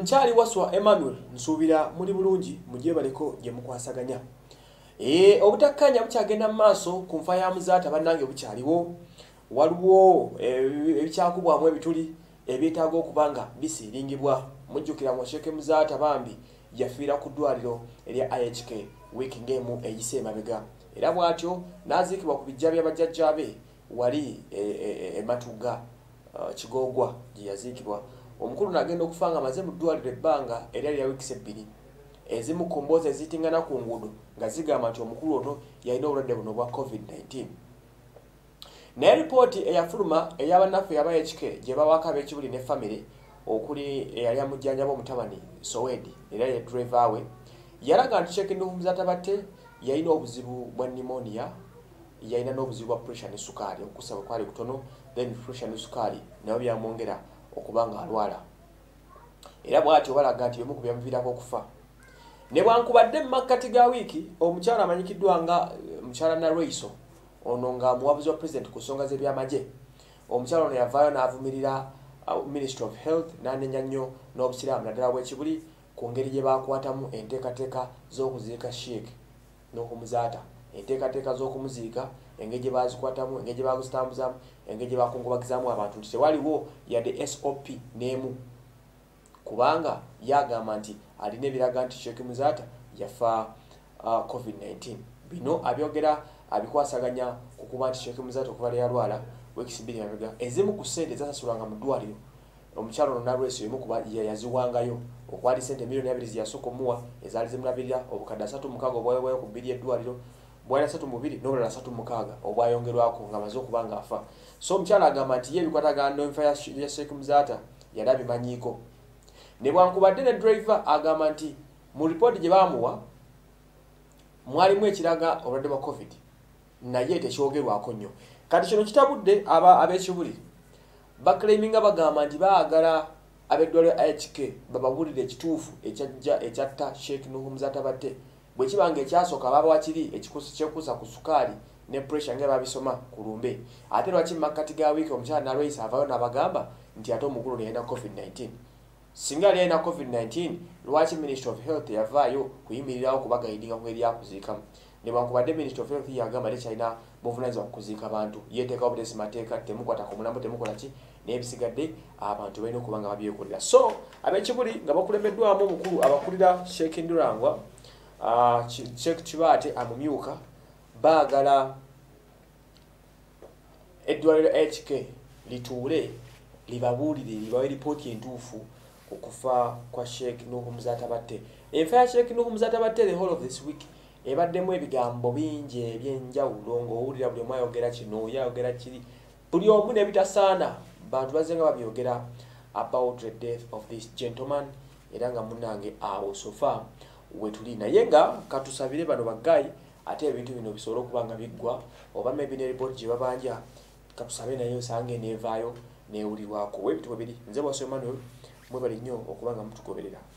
Nchali waswa Emmanuel nsubira muri bulungi mujye baliko gye mukwasaganya. Obutakanya bukyagenda maaso ku nfa ya Muzaata bannange bukyaliwo. Waliwo ebikyakubwamu ebituli ebyetaaga okubanga bisiringibwa. Mujjukira mu Sheikh Muzaata bambi yafiira ku ddwaliro erya IHK wiki ngemu eyise emabega. Era bwatyo naziikibwa ku bijja by'abajjajjabe wali Matuga Kigogwa gye yaziikibwa. Omukulu n'agenda okufanga maze mu ddwaliro ebbanga eryali lya wiiki 2. Ezimu ku mboozi ezitingana ku nguudo nga zigamba nti omukulu ono yalina obulwadde buno bwa COVID-19. Naye ripooti eyafuluma ey'abannaffe aba HK gye bawaka ab'ekibuli ne famire okuli eyali amujjanjaba omutabani Sowedi era ye driver we yalaga nti Sheikh Muzaata Batte yalina obuzibu bwa pneumonia, yalina n'obuzibu bwa pressure ne sukaali okusa bwe kwali kutono, then pressure ne sukaali nabo byamwongera okubanga alwala. Era bw'atyo balaga nti bimu ku byamuviirako okufa. Ne bwankubadde mu makkati ga wiiki omukyala amanyikiddwa nga mukyala Narweiso ono nga muwabuzi wa president ku nsonga z'ebyamagye. Omukyala ono yavaayo n'avumirira Ministry of Health n'anenya nnyo n'obusiraamu naddala bw'ekibuli ku ngeri gye baakwatamu enteekateeka z'okuziika Sheikh n'okumuzaata, enteekateeka z'okumuziika, engeri gye baazikwatamu, engeri gye baazitambuzaamu, engeri gye baakungubagizaamu abantu nti tewaliwo yadde SOP n'emu kubanga yagamba nti alina ebiraga nti Sheikh Muzaata yafa COVID-19. Bino abyogera abikwasaganya ku kuba nti Sheikh Muzaata okuva yalwala wiiki 2 emabega. Ezimu ku ssente ezasasulwanga mu ddwaliro omukyalo ono Narwesi emu kuba yaziwangayo okwali ssente $2,000,000 ziyasooka omuwa ezaali zimulabirira obukadde 36 obwaweebwayo ku bbiri y'eddwaliro bwali 32 n'obulala 36 obwayongerwako nga amaze okuba nga afa. So omukyala agamba nti ye ebikwatagana n'enfa ya Sheikh Muzaata yali abimanyiiko. Ne bwankubadde ne driver agamba nti mu ripooti gye baamuwa mwalimu ekiraga obulwadde bwa COVID naye tekyogerwako nnyo. Kati kino kitabudde ab'ekibuli baclaiminga bagamba nti baagala ab'eddwaliro IHK bababulire ekituufu ekyatta Sheikh Muzaata Batte bwe kibanga ekyasooka baba wakiri kyekuusa ku sukaali ne pressure nga babisoma ku lumbe. Ate lwaki mu makkati ga wiiki omukyala Narwesi avaayo n'abagamba nti ate omukulu yalina COVID-19. Singa yalina COVID-19 lwaki Ministry of Health yavaayo kuyimirirawo kubagayidinga ku ngeri yakuziikamu. Ne bwankubadde Ministry of Health yagamba tekyalina buvunaanyizibwa kuziika bantu, yeeteekawo buteesi mateeka, temukwata ku mulambo, temukola ki, n'ebisigadde abantu balina okuba nga babyekolera. So ab'ekibuli nga bakulembeddwamu omukulu abakulira Sheikh Ndurangwa Sheikh Kibaate amumyuka baagala eddwaliro HK lituule libabuulire libawe ripooti entuufu okufa kwa Sheikh Muzaata Batte. Enfa ya Sheikh Muzaata Batte the whole of this week ebaddemu ebigambo bingi ebyenjawulo ng'owulira buli omu ayogera kino yayogera kiri buli omu n'ebitasaana bantu bazze nga babyogera about the death of this gentleman era nga munnange awo sofa wetuli naye nga katusabire bano baggayi ate ebintu bino bisobola okuba nga biggwa oba maybe ne report gye babanja katusabe naye osange neevaayo neewulirwako webintu bwe biri nze bwasoma Emmanuel mwebali nnyo okuba nga mutugoberera.